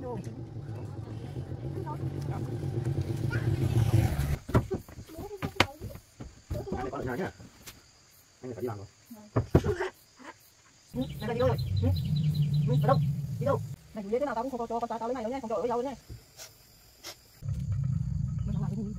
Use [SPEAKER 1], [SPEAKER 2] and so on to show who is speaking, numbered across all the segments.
[SPEAKER 1] Nhà nhá. Anh phải đi làm rồi.
[SPEAKER 2] Này đi đâu rồi? Ở đâu? Đi đâu? Này thế nào tao cũng không cho con tao lấy này đâu nhé, không cho ở với nhau nhé. Mình làm cái gì?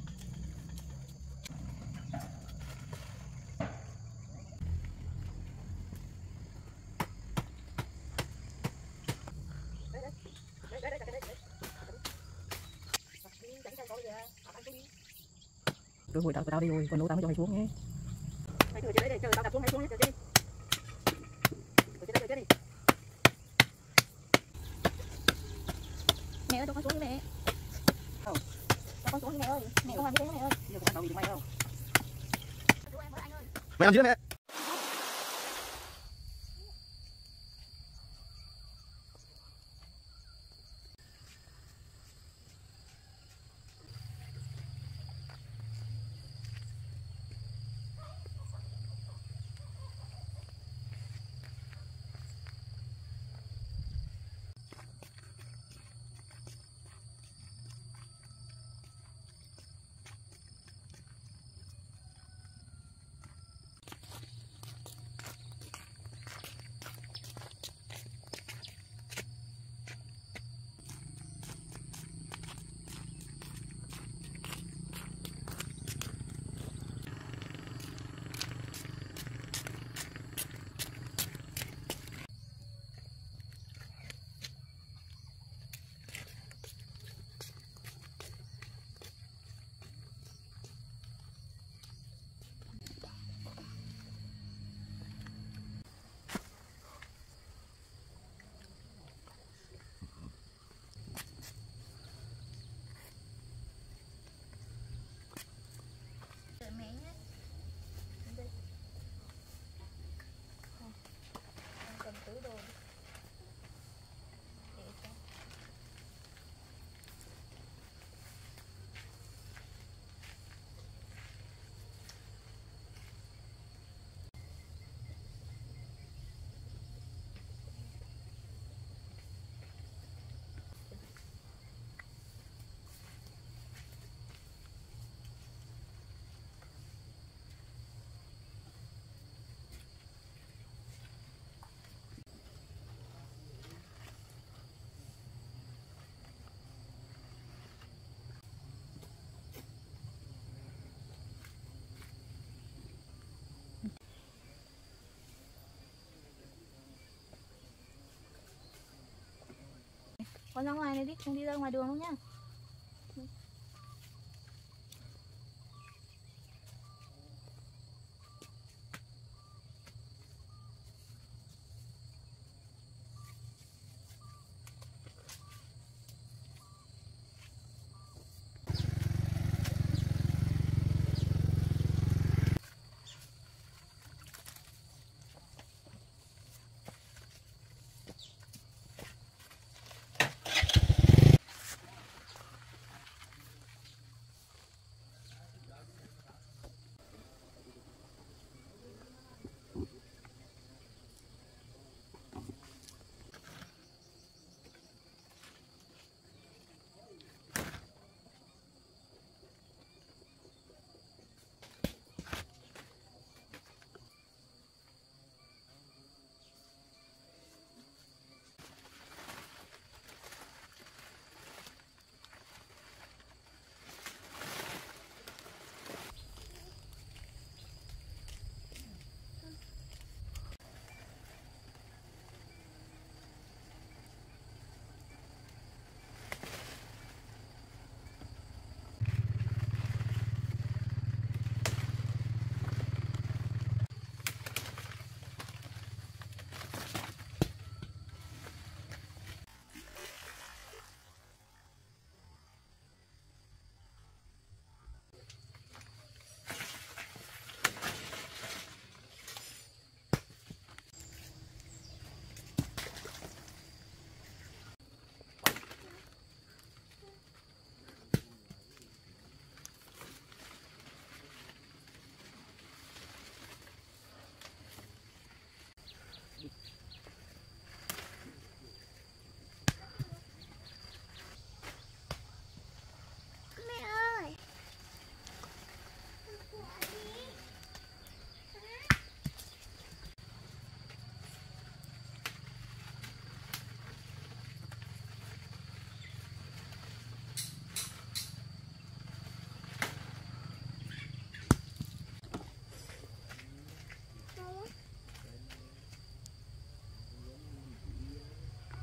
[SPEAKER 2] Rồi hồi tao đi rồi, còn đâu tao mới cho mày xuống nhé. Mày thử chơi đấy để chờ tao đạp xuống mày xuống nhé, chờ chơi. Chơi đi. Mẹ ơi cho con xuống đi mẹ. Không. Cho con xuống đi mẹ ơi. Mẹ không làm như thế mẹ ơi. Giờ con tao bị mày đâu.
[SPEAKER 1] Mẹ làm gì đấy mẹ?
[SPEAKER 3] Con ra ngoài này đi, không đi ra ngoài đường đâu nhá.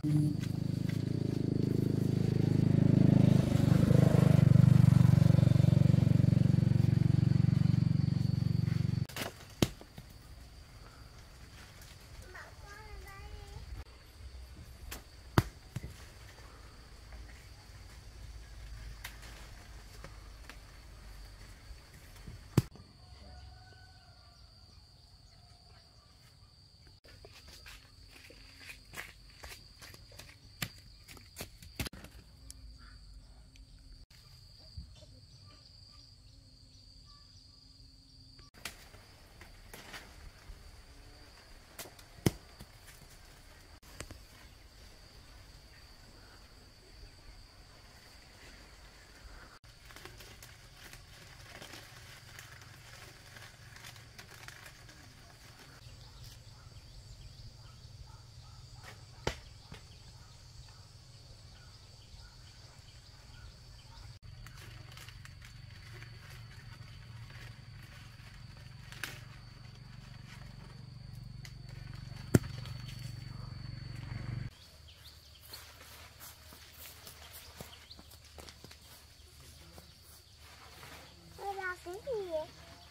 [SPEAKER 4] Cái gì vậy?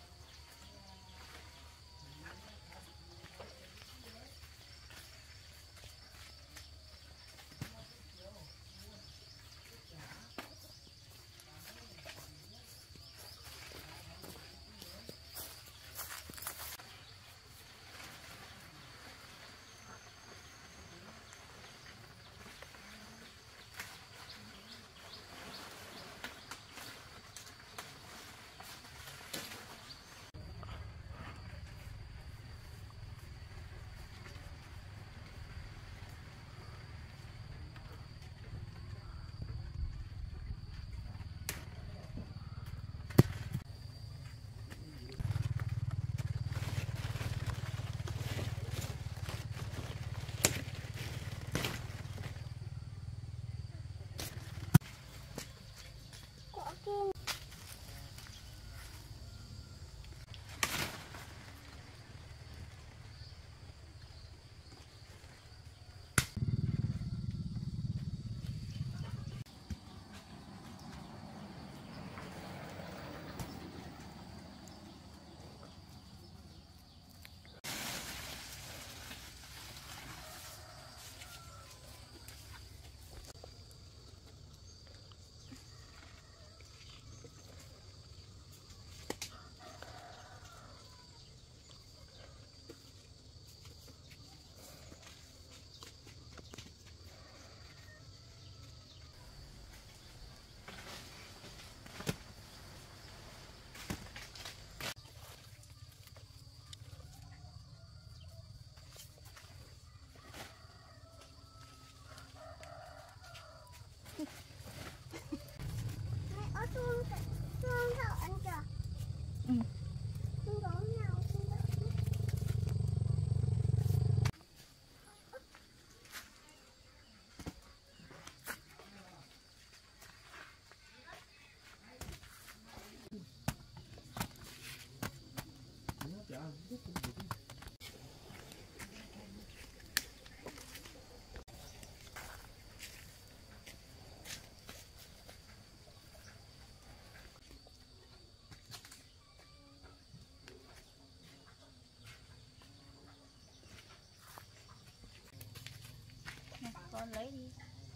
[SPEAKER 3] Con lấy đi.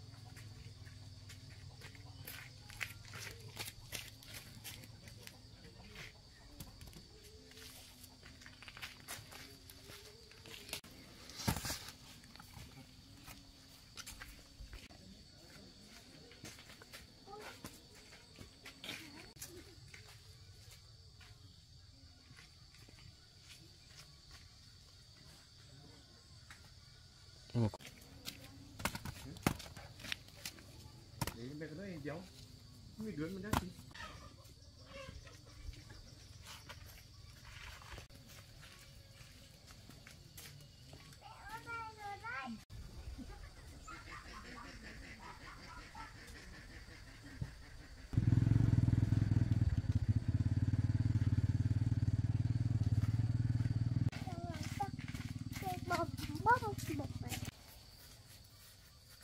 [SPEAKER 1] Để mẹ cái đấy giấu, người đứa mình đã đi.
[SPEAKER 4] Bóp một này.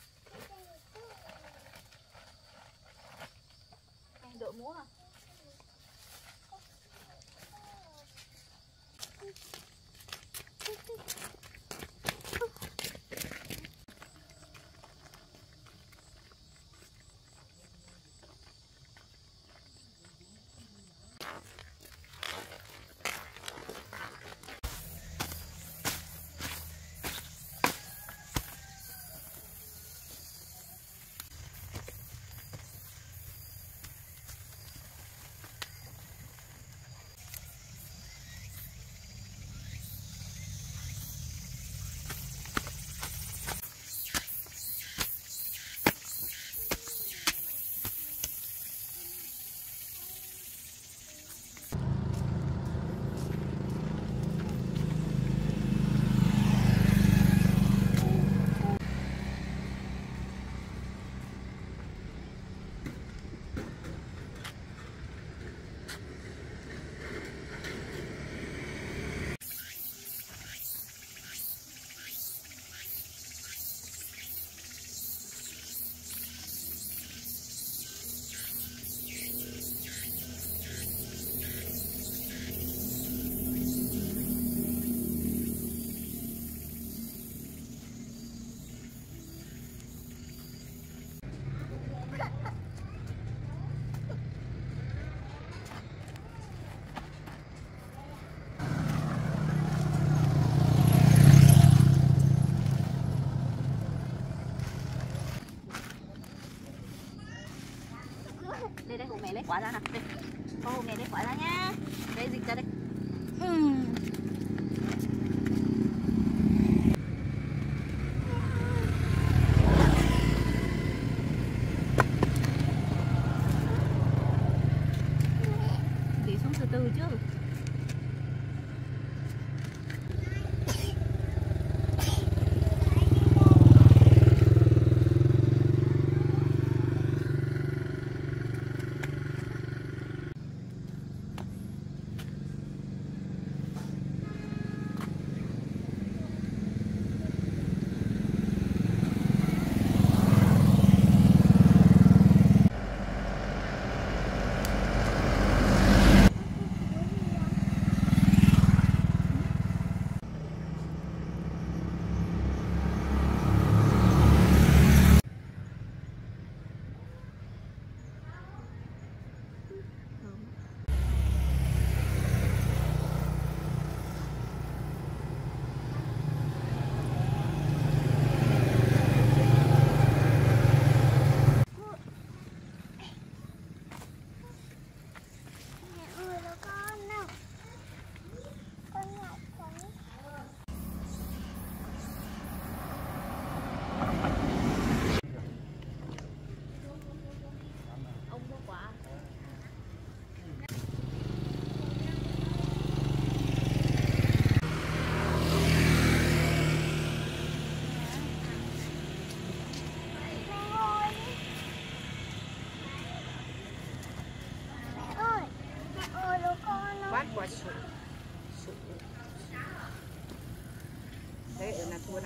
[SPEAKER 2] giờ là thua nè.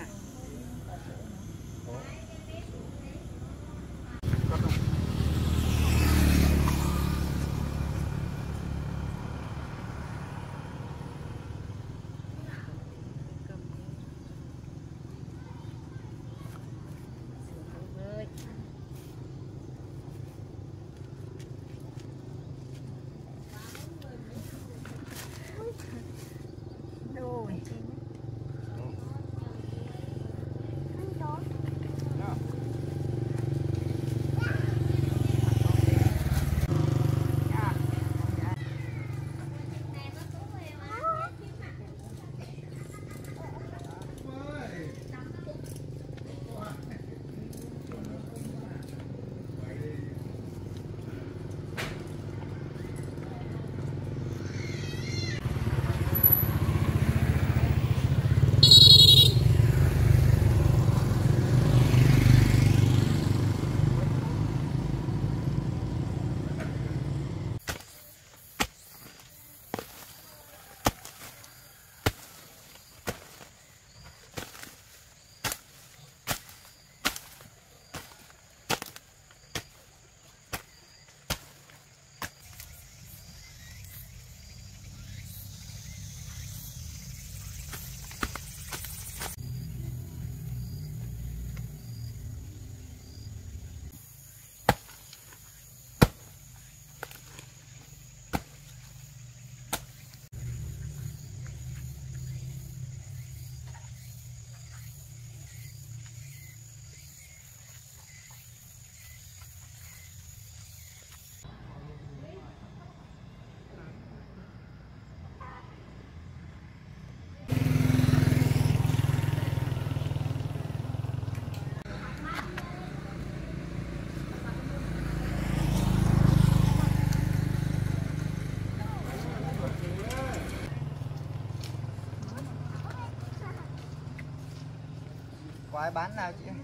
[SPEAKER 5] Có ai bán nào chị?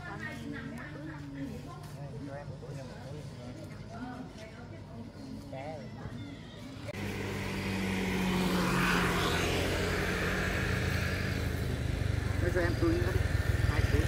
[SPEAKER 1] Bây giờ em túi nữa đi. 2 túi.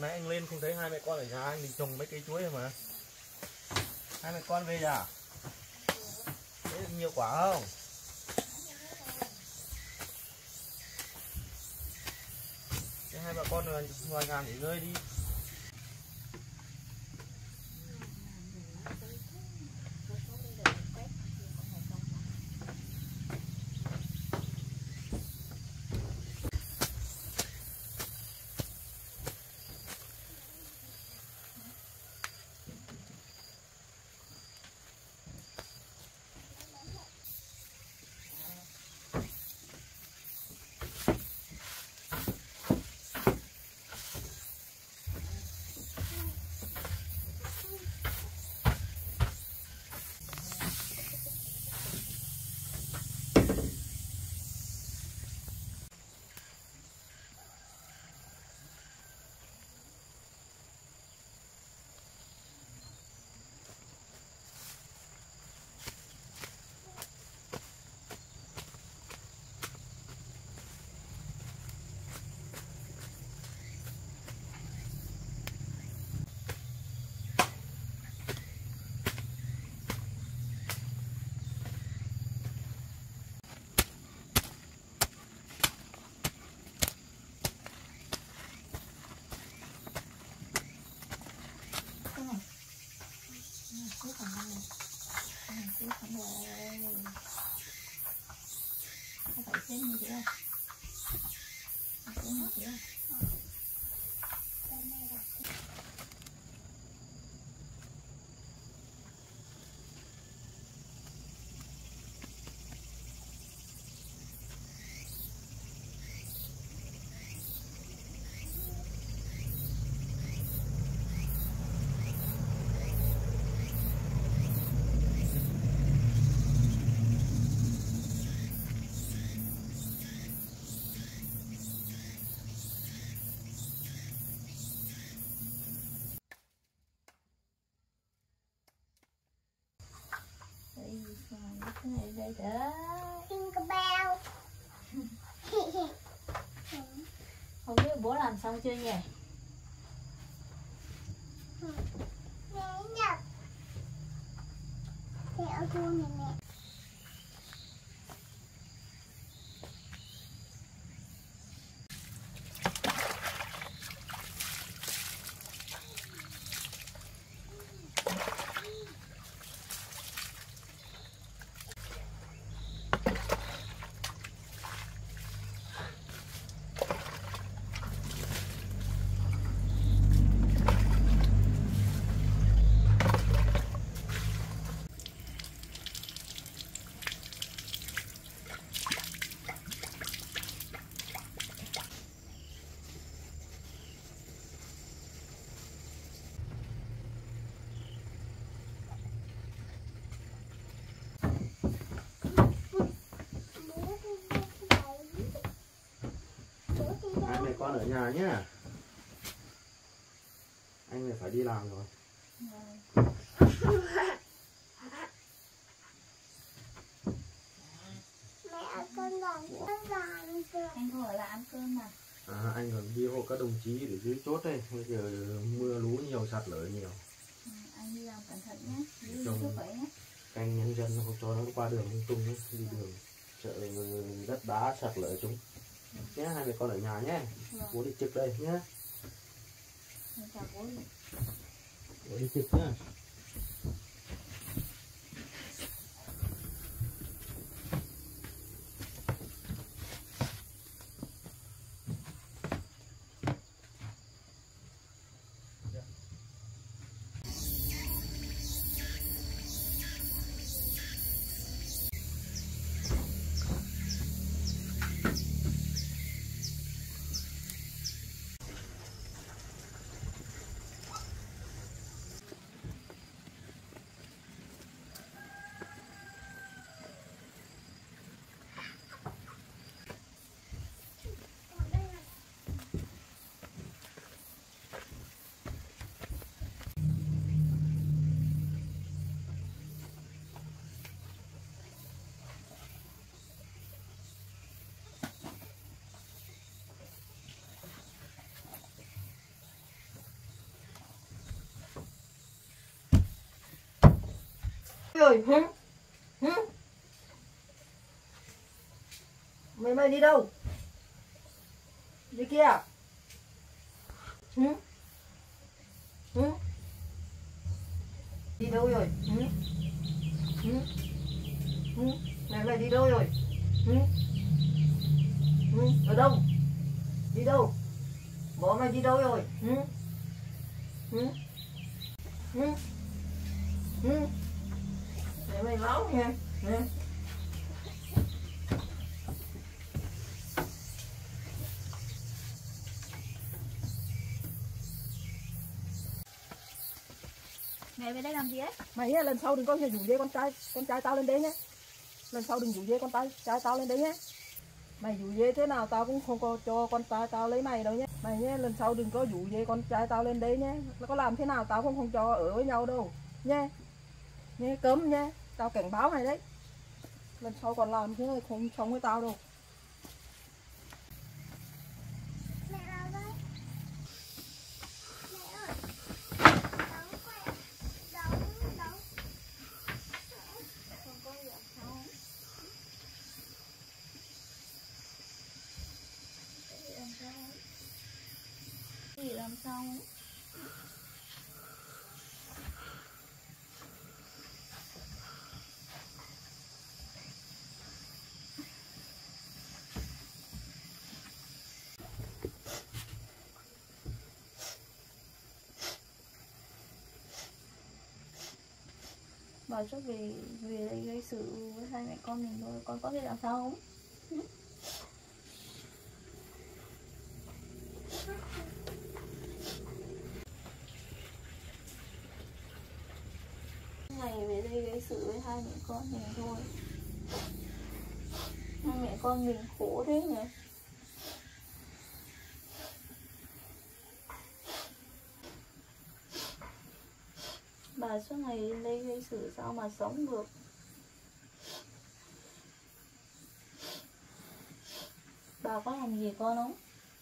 [SPEAKER 1] nãy anh lên không thấy hai mẹ con ở nhà, anh định trồng mấy cây chuối mà. Hai mẹ con về à? Thế nhiều quả không? Thế hai bà con ngoài nhà nghỉ ngơi đi.
[SPEAKER 3] Đây đó.
[SPEAKER 4] Jingle bell.
[SPEAKER 3] Không biết bố làm xong chưa nhỉ?
[SPEAKER 4] Mẹ nhập. Theo thu này mẹ.
[SPEAKER 1] Hai mẹ con ở nhà nhá. Anh này phải đi làm rồi.
[SPEAKER 4] Mẹ ăn cơm làm chưa?
[SPEAKER 3] Anh không ở lại ăn cơm mà.
[SPEAKER 1] Anh còn đi hộ các đồng chí để dưới chốt đây. Bây giờ mưa lú nhiều, sạt lở nhiều.
[SPEAKER 3] Anh đi làm cẩn thận nhé. Đi
[SPEAKER 1] Trông
[SPEAKER 3] giúp vậy nhé.
[SPEAKER 1] canh nhân dân không cho nó qua đường lung tung nhé. Đi đường sợ đất đá sạt lở chúng. Nhé, hai mẹ con ở nhà nhé. Bố đi trực đây nhé.
[SPEAKER 3] Chào bố.
[SPEAKER 1] Bố đi trực nhé.
[SPEAKER 2] Rồi, mày đi đâu? Đi kia. Đi đâu rồi? Mày đi đâu rồi? Ở đâu? Đi đâu? Bố mày đi đâu rồi? Mày báo nha.
[SPEAKER 3] Mẹ về đây làm gì ấy?
[SPEAKER 2] Mày nhá, lần sau đừng có rủ dê con trai tao lên đấy nhé. Lần sau đừng rủ dê con trai tao lên đấy nhé. Mày rủ dê thế nào tao cũng không có cho con trai tao lấy mày đâu nhé. Mày nhé, lần sau đừng có rủ dê con trai tao lên đấy nhé. Có làm thế nào tao cũng không cho ở với nhau đâu nhé. Nhé, cấm nhé. Tao cảnh báo mày đấy. Lần sau còn làm thế này không sống với tao đâu.
[SPEAKER 4] Mẹ đâu đấy? Mẹ ơi. Đóng.
[SPEAKER 3] Không có gì làm sao. Gì làm sao? Bà chắc về đây gây sự với hai mẹ con mình thôi, con có thể làm sao không? Ngày về đây gây sự với hai mẹ con mình thôi. Hai mẹ con mình khổ thế nhỉ? Bà suốt ngày lên đây gây sự sao mà sống được? Bà có làm gì con không?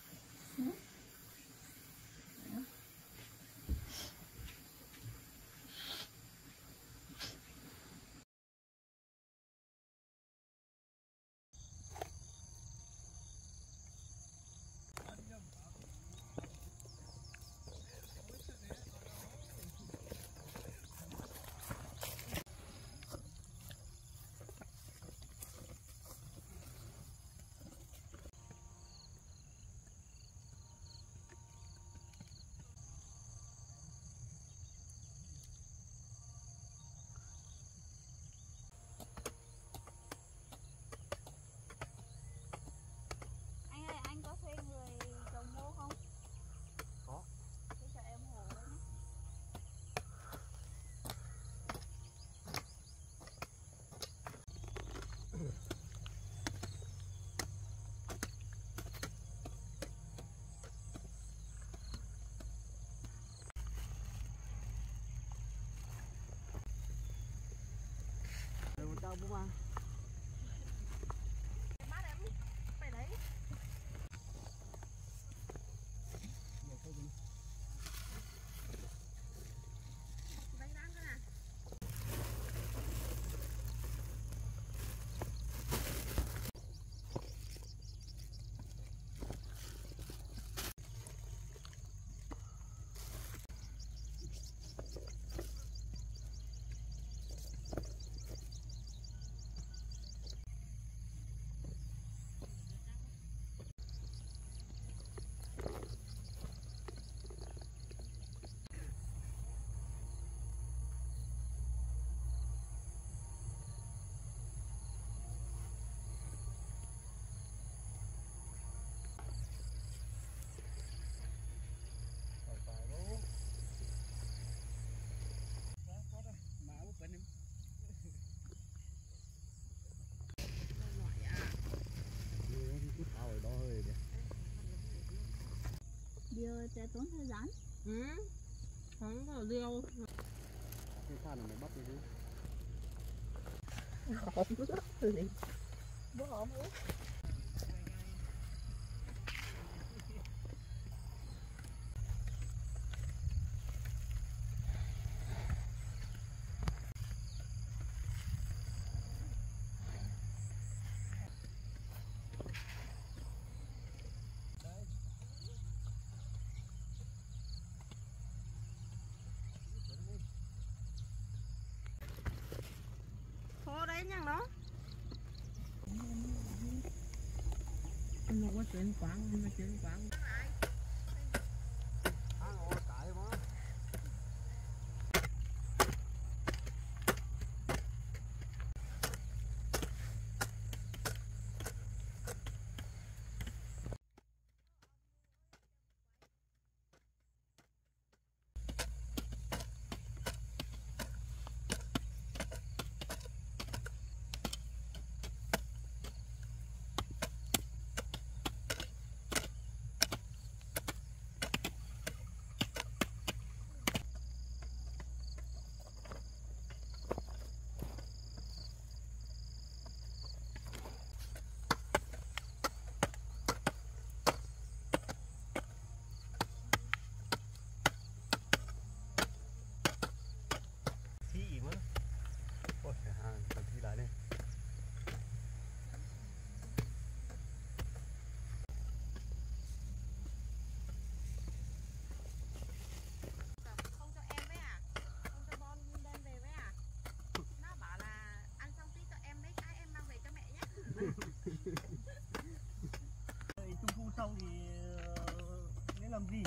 [SPEAKER 3] Anh có thuê người trồng ngô không?
[SPEAKER 1] Có.
[SPEAKER 3] Thế cho em hộ với nhé.
[SPEAKER 5] Đâu bố ba.
[SPEAKER 3] Giờ sẽ tốn thời gian.
[SPEAKER 2] Không có liêu.
[SPEAKER 5] Cái sao này mày bắt đi chứ?
[SPEAKER 3] Bố hộ bố.
[SPEAKER 2] nhang đó. Anh có chuyện quảng, anh có chuyện quảng.
[SPEAKER 5] Thi lại đi.
[SPEAKER 2] Không cho em với à? Không cho Bon đem về với à? Nó bảo là ăn xong tí cho em mấy cái em mang về cho mẹ nhé.
[SPEAKER 5] Trung thu xong thì nghĩa làm gì?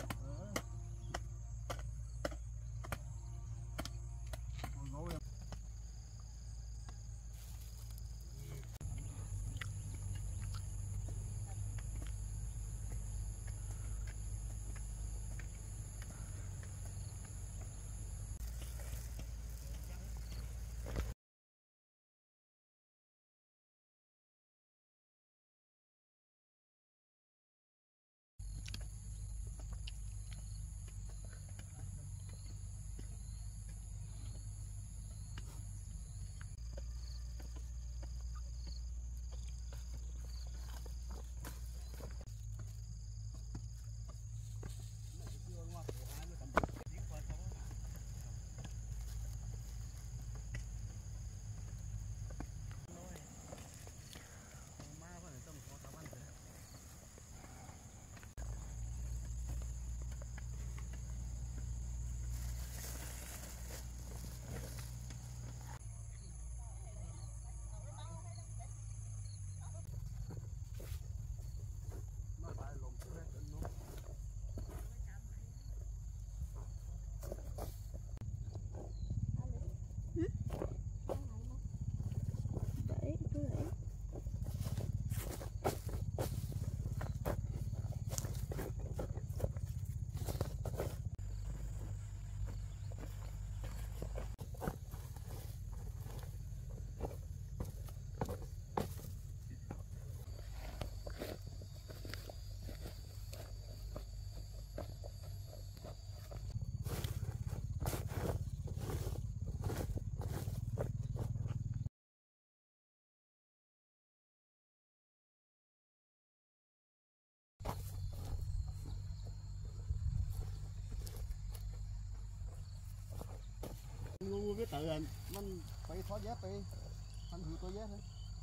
[SPEAKER 5] Ngu cái tự anh mình phải tháo dép đi, anh hủy có dép thôi.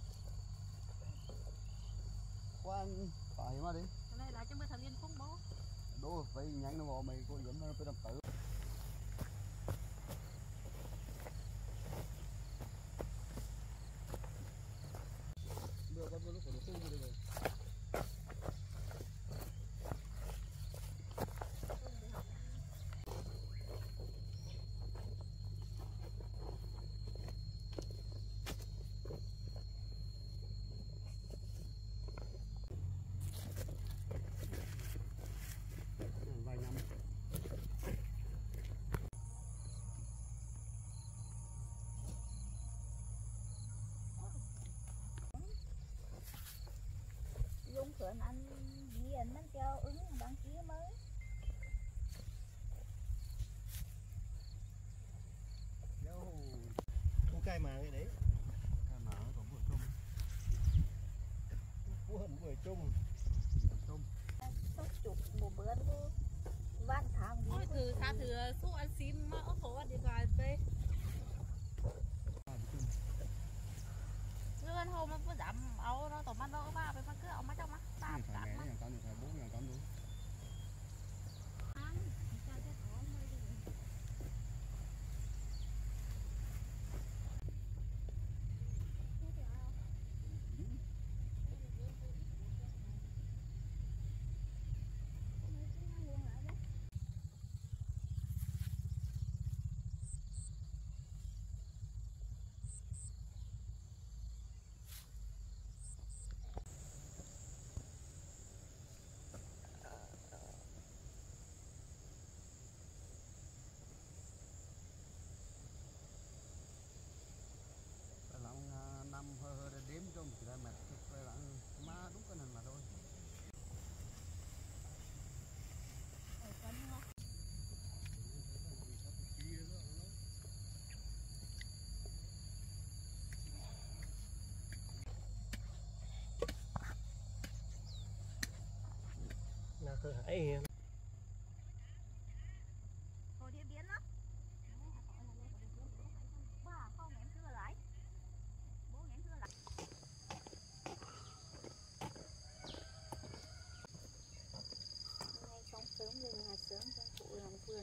[SPEAKER 5] Qua anh phải mà đi.
[SPEAKER 2] Cái này là cho mấy thằng Yên phúng bố.
[SPEAKER 5] Đố phải nhắn nó vào mày có dẫn nó phải đập tự. Đưa con lúc của nó xuống đi rồi. Vài năm.
[SPEAKER 3] Dung khởi anh gì anh nó cho ứng đăng ký mới.
[SPEAKER 5] Cô cay mà cái đấy. Cay mà nó còn bữa chung. Cô hận bữa chung. Chung.
[SPEAKER 3] Tốt chụp một bữa nữa. Văn tháng gì.
[SPEAKER 2] Ôi thử sao thử xúc ăn sim mà ốc hổ ăn điện thoại về. Như ăn hôm nó có giảm áo nó tổng ăn đâu ba về mà cứ áo mắt trong mắt. Ba cả mắt.
[SPEAKER 5] Con được 4.000 con luôn.
[SPEAKER 2] Ăn. Cho cái ổ mới đi.
[SPEAKER 1] ấy.
[SPEAKER 3] Hồ Điện Biên đó. Wow, không em chưa lại. Bố em chưa lại. Ngày sống sớm rừng hạt sớm trong phụ làm vườn.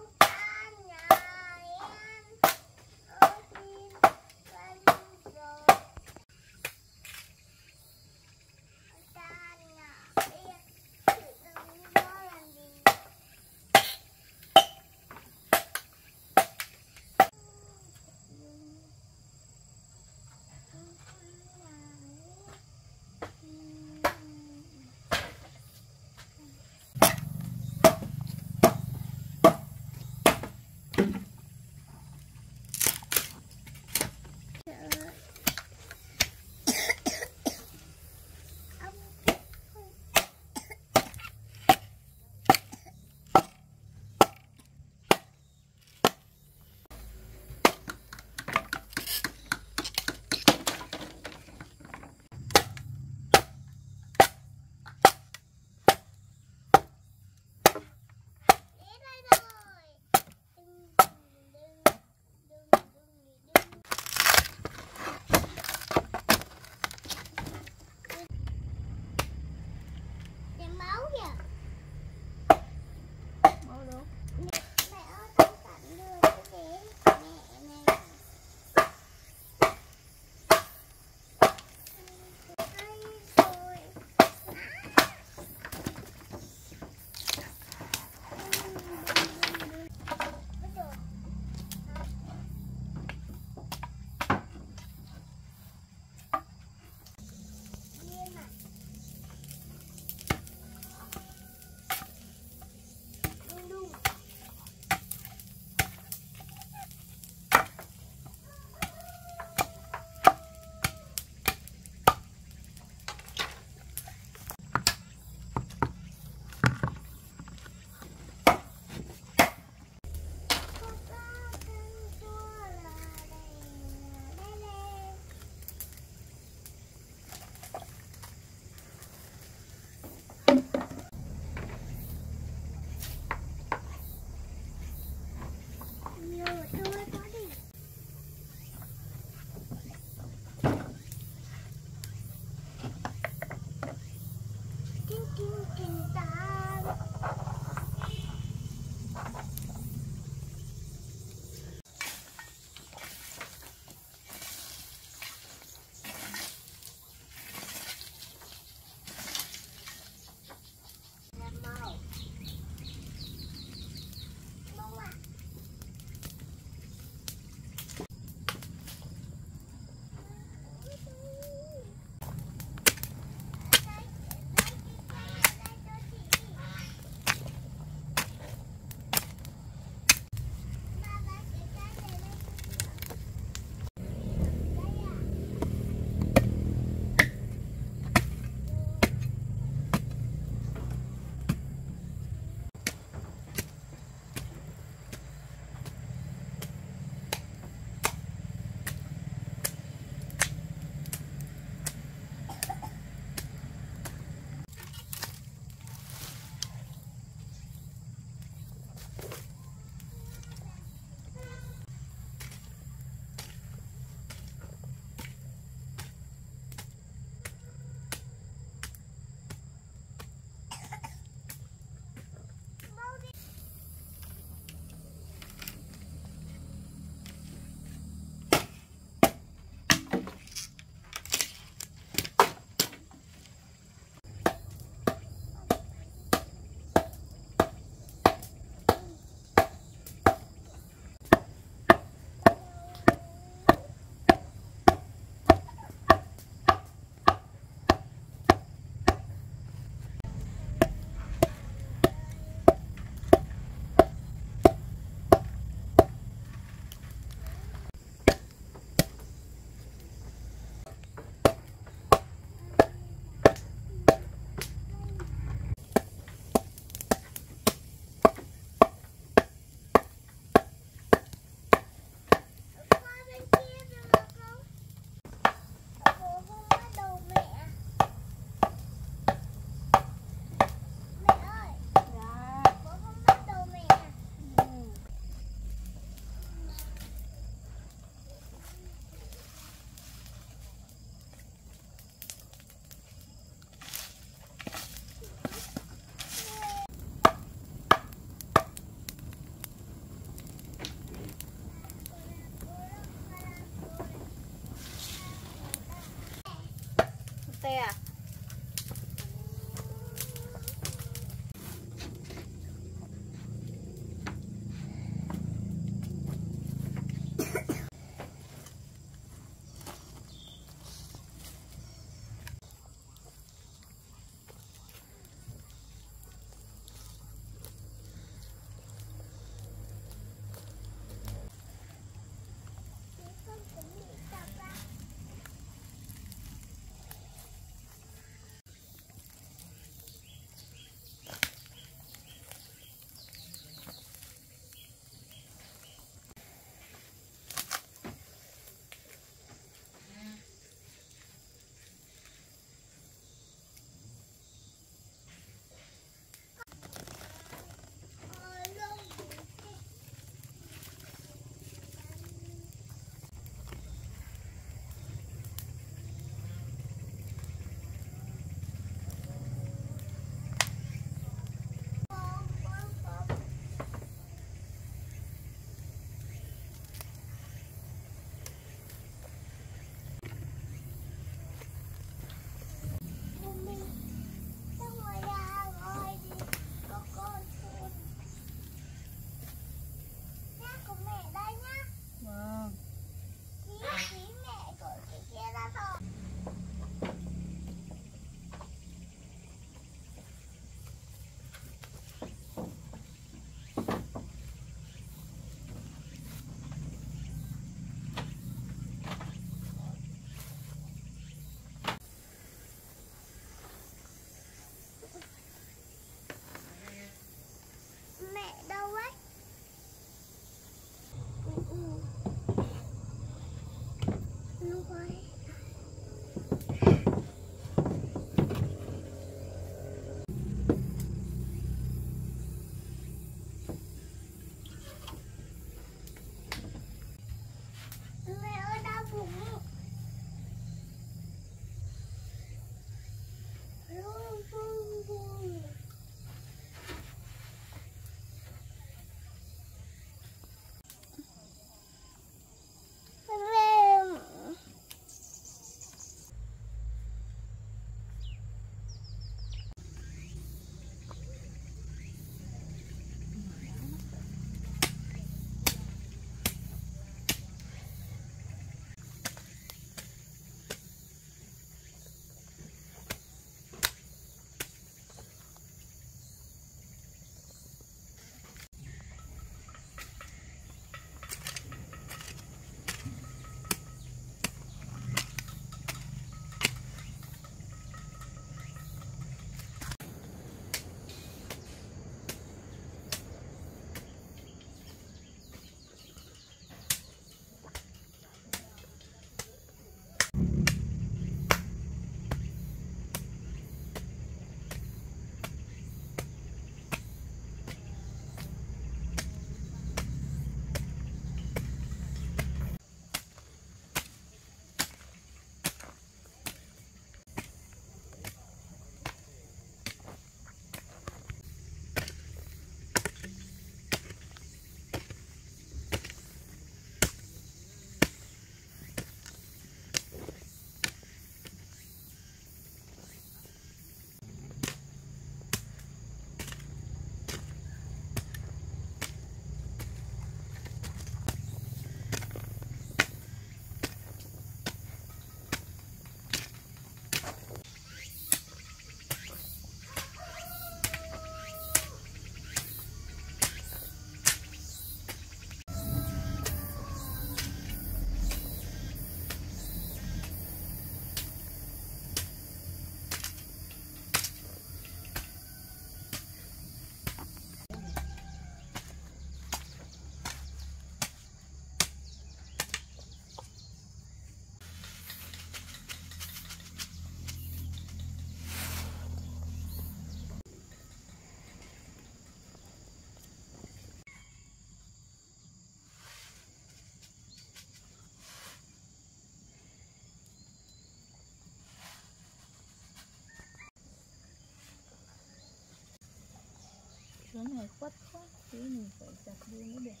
[SPEAKER 3] Chỗ này khuất quá, tí mình phải chặt đi mới được.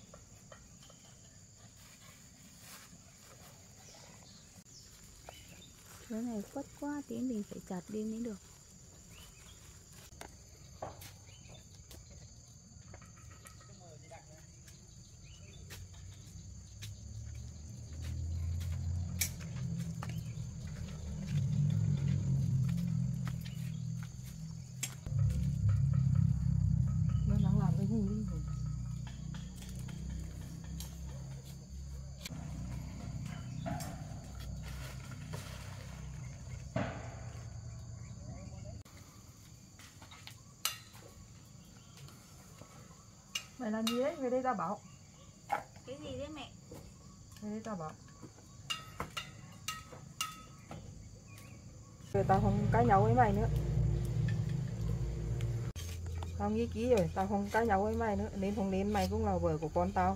[SPEAKER 3] Chỗ này khuất quá, tí mình phải chặt đi mới được.
[SPEAKER 2] Nó đang làm cái gì đi rồi. Mày làm gì đấy? Về đây tao bảo.
[SPEAKER 3] Cái gì đấy mẹ?
[SPEAKER 2] Về đây tao bảo. Rồi tao không cãi nhau với mày nữa. Tao nghĩ kỹ rồi, tao không cãi nhau với mày nữa. Nên không đến mày cũng là vợ của con tao.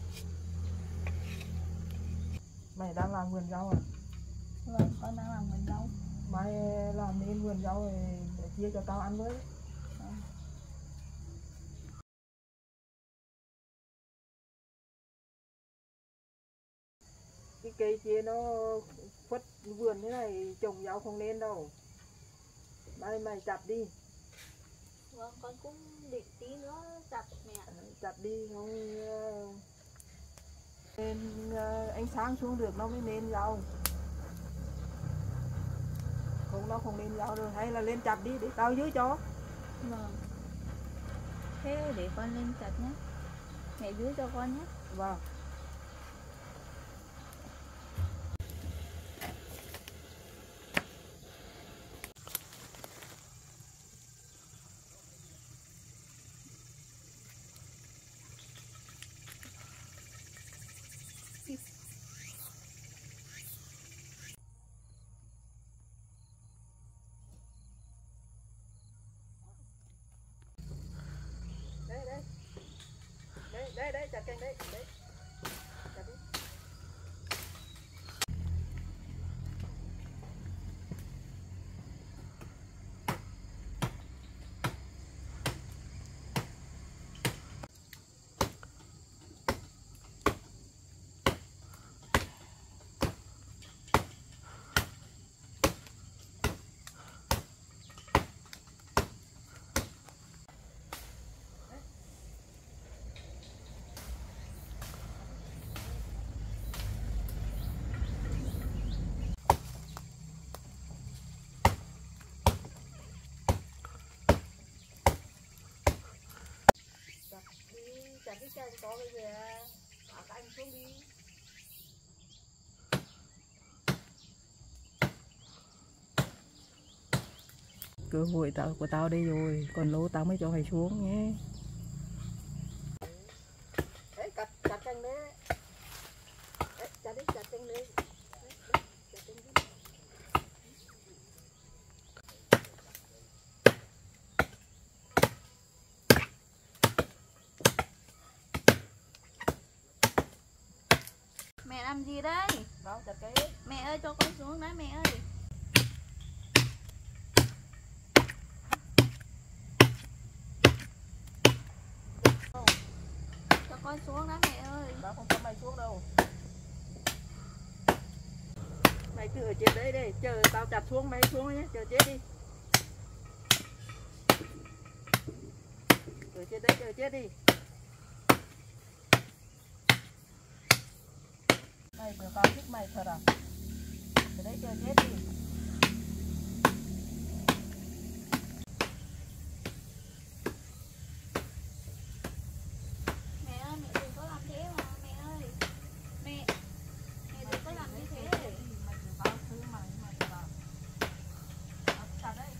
[SPEAKER 2] Mày đang làm vườn rau à?
[SPEAKER 3] Vâng, con đang làm vườn rau.
[SPEAKER 2] Mày làm nên vườn rau rồi để chia cho tao ăn với. Cái cây kia nó khuất vườn thế này trồng rau không nên đâu. Mày chặt đi.
[SPEAKER 3] Vâng, con cũng định tí nữa chặt mẹ.
[SPEAKER 2] Chặt đi không nên ánh sáng xuống được nó mới nên rau. Không nó không nên rau được, hay là lên chặt đi để tao dưới cho.
[SPEAKER 3] Vâng. Thế để con lên chặt nhé. Mẹ dưới cho con nhé.
[SPEAKER 2] Vâng. Đây, chặt cành đấy, đấy. Chặt đi. Chặt cái cành có bây giờ thả cái anh xuống đi. Cơ hội của tao đây rồi, còn lâu tao mới cho mày xuống nhé. Đấy, chặt cành đấy. Đấy, chặt cành đấy.
[SPEAKER 3] Mẹ làm gì đây?
[SPEAKER 2] Đâu, chặt cây.
[SPEAKER 3] Mẹ ơi cho con xuống đấy mẹ ơi. Cho con xuống đấy mẹ ơi.
[SPEAKER 2] Tao không cho mày xuống đâu. Mày cứ ở trên đấy đi, chờ tao chặt xuống mày xuống nhé, chờ chết đi. Ở trên đấy chờ chết đi. Mày vừa tao thích mày thật à? Ở đấy chờ chết đi.
[SPEAKER 3] Mẹ ơi mẹ đừng có làm thế mà mẹ ơi. Mẹ đừng có làm như thế.
[SPEAKER 2] Mày vừa tao thứ mày vào. Tao chặt đấy.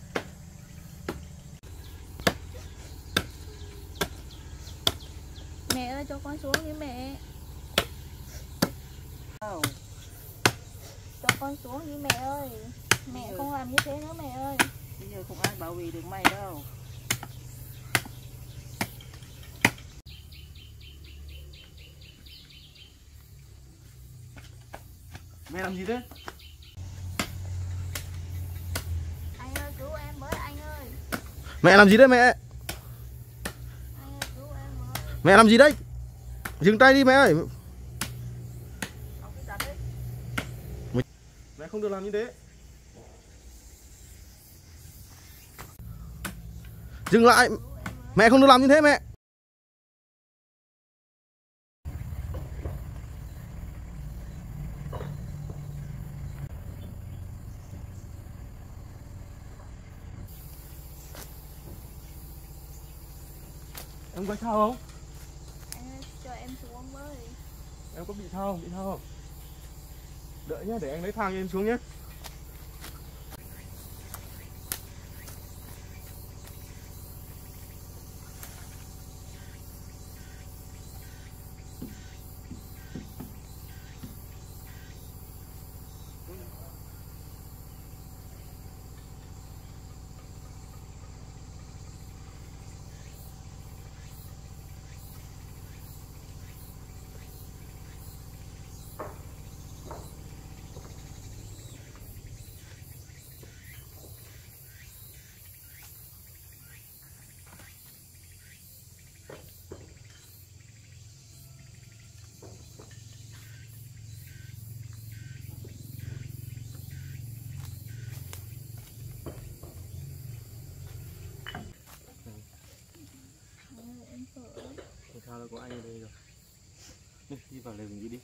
[SPEAKER 3] Mẹ ơi cho con xuống đi mẹ.
[SPEAKER 2] Đâu?
[SPEAKER 3] Cho con xuống đi mẹ ơi. Mẹ không làm như thế nữa mẹ ơi.
[SPEAKER 2] Bây giờ không ai bảo vệ được mày đâu.
[SPEAKER 5] Mẹ làm gì thế?
[SPEAKER 3] Anh ơi cứu em với anh ơi.
[SPEAKER 5] Mẹ làm gì đấy mẹ?
[SPEAKER 3] Anh
[SPEAKER 1] Mẹ làm gì đấy? Dừng tay đi mẹ ơi. Mẹ không được làm như thế. Dừng lại. Mẹ không được làm như thế mẹ. Em có sao không?
[SPEAKER 3] Anh cho em xuống với.
[SPEAKER 1] Em có bị sao không? Bị sao không? Đợi nhé, để anh lấy thang cho em xuống nhé.
[SPEAKER 3] Em sợ.
[SPEAKER 1] Không sao đâu, có anh ở đây rồi. Đi vào lều nghỉ đi.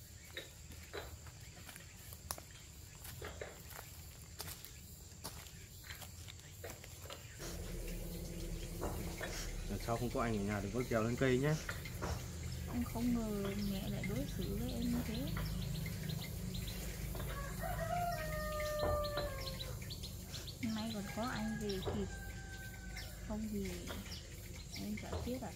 [SPEAKER 1] Lần sau không có anh ở nhà đừng có trèo lên cây nhé.
[SPEAKER 3] Em không ngờ mẹ lại đối xử với em như thế. May còn có anh về kịp. Không thì em chả tiếc à.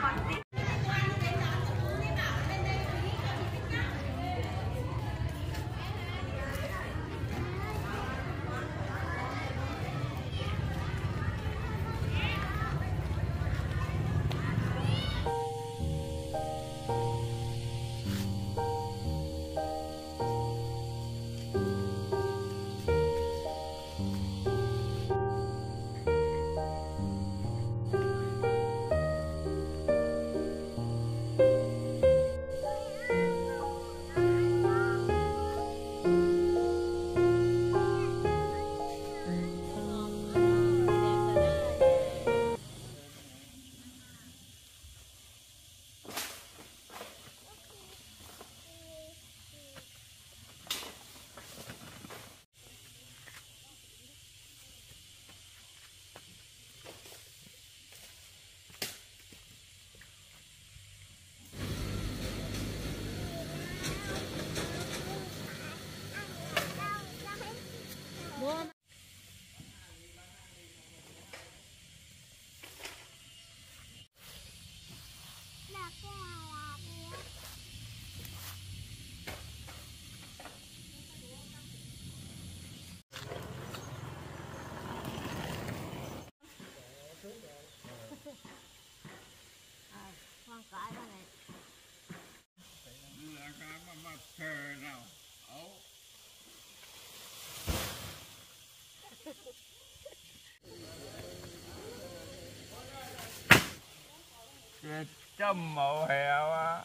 [SPEAKER 6] Trăm màu heo á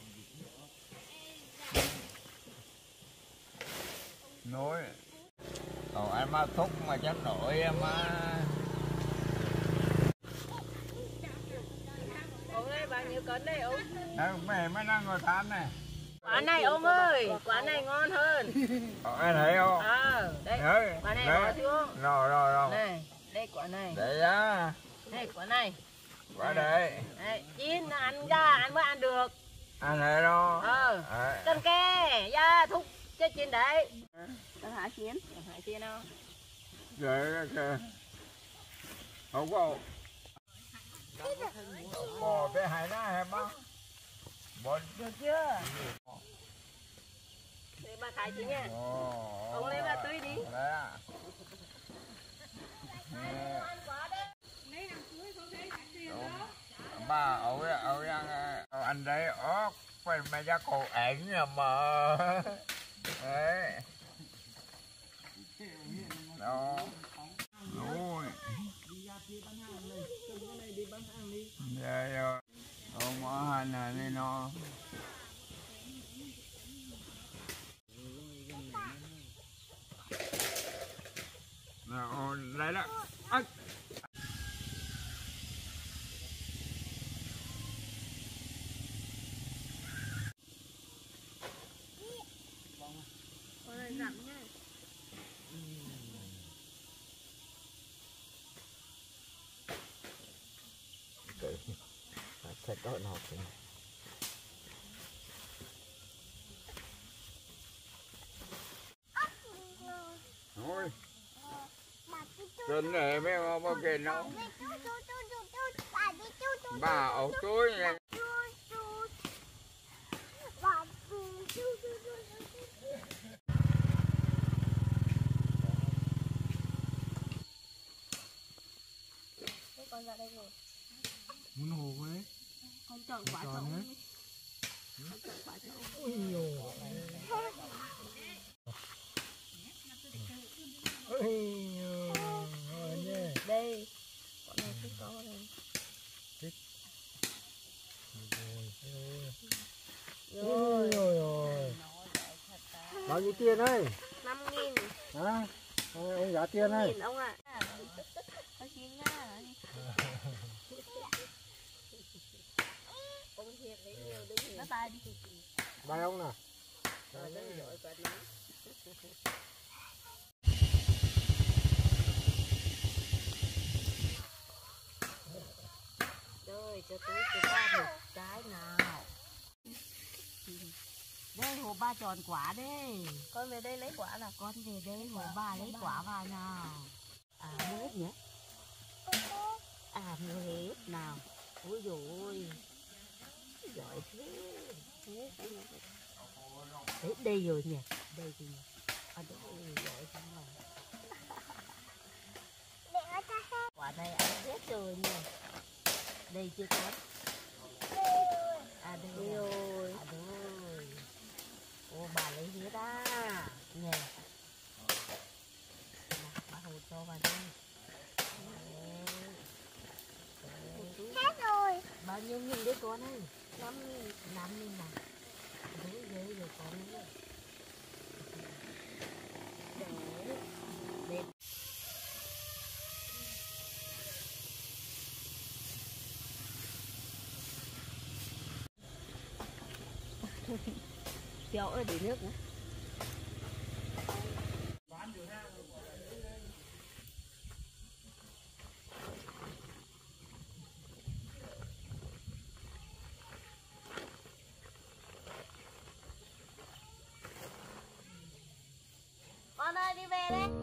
[SPEAKER 6] nối còn em má thúc mà chắc nổi em á.
[SPEAKER 2] Ông ơi bao nhiêu cân đây ông?
[SPEAKER 6] Đấy, mày mới đang ngồi than này.
[SPEAKER 2] Quả này ông ơi, quả này ngon hơn.
[SPEAKER 6] Em thấy không?
[SPEAKER 2] Đây,
[SPEAKER 6] đấy,
[SPEAKER 2] quả này
[SPEAKER 6] đấy.
[SPEAKER 2] bỏ xuống.
[SPEAKER 6] Rồi.
[SPEAKER 2] Này, đây quả này.
[SPEAKER 6] Đấy á.
[SPEAKER 2] Đây quả này.
[SPEAKER 6] Quả đây.
[SPEAKER 2] Đấy, chín ăn ra, ăn mới ăn được.
[SPEAKER 6] Ăn thấy đâu?
[SPEAKER 2] Cân ke, ra thúc cái chín đấy.
[SPEAKER 3] Hả Chiến?
[SPEAKER 2] Hả Chiến không?
[SPEAKER 6] Rồi kìa. Không có. Bò cái hải ná em á. Bò
[SPEAKER 2] được chưa? Để bà thái chị nha. Ông lấy bà tươi đi.
[SPEAKER 6] Đấy à. Ba ổi anh đấy ớt phải mày ra cổ ảnh nhà mà. Đấy. Đó. Rồi. Dạ rồi. Ông ở hành này đi nó. Rồi, đây đó. Ây.
[SPEAKER 3] Con này dặm nhá.
[SPEAKER 1] Thật đó nó cũng
[SPEAKER 6] Thôi. Trên này mấy ông có kê nấu. Bà ổ túi nha.
[SPEAKER 3] Con ra đây rồi.
[SPEAKER 5] Muốn hồ ấy.
[SPEAKER 3] Con chọn quả trộn. Con chọn quả trộn.
[SPEAKER 5] Ôi dồi.
[SPEAKER 3] Đây. Con này thích có đây.
[SPEAKER 5] Rồi. Bao nhiêu tiền đây?
[SPEAKER 3] 5.000.
[SPEAKER 5] Hả? Ông giá tiền này.
[SPEAKER 3] 5.000 ông ạ. Con Chiến nhá.
[SPEAKER 2] Ông Hiệp lấy nhiều đi.
[SPEAKER 3] Bye bye đi.
[SPEAKER 5] Bài ông nào?
[SPEAKER 2] Rồi cho tôi ba một cái nào.
[SPEAKER 3] Đây hồ ba tròn quả đây.
[SPEAKER 2] Con về đây lấy quả nào.
[SPEAKER 3] Con về đây hồ ba lấy quả vào nào. À mua hết nhỉ? À mua hết nào. Ôi dồi ôi.
[SPEAKER 7] Đấy, đây rồi nhỉ, đây thì ở đây rồi xong rồi. Quả này ăn hết rồi nhỉ. Đây chưa có. À đây rồi. À rồi. Ô bà lấy hết á nhỉ. Bà hột cho vào đây.
[SPEAKER 4] Hết rồi.
[SPEAKER 7] Bao nhiêu nghìn đấy con ơi? 5.000 nào. Đấy ghê rồi con ơi. Để Tiểu ơi để nước nữa.
[SPEAKER 3] Con ơi đi về đây.